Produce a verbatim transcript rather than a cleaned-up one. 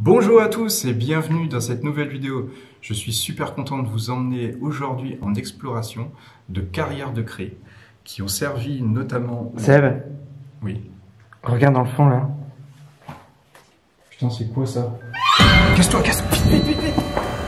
Bonjour à tous et bienvenue dans cette nouvelle vidéo. Je suis super content de vous emmener aujourd'hui en exploration de carrières de craie qui ont servi notamment... Seb, Oui. regarde dans le fond là. Putain, c'est quoi ça? Casse-toi, casse-toi, vite, vite, vite, vite.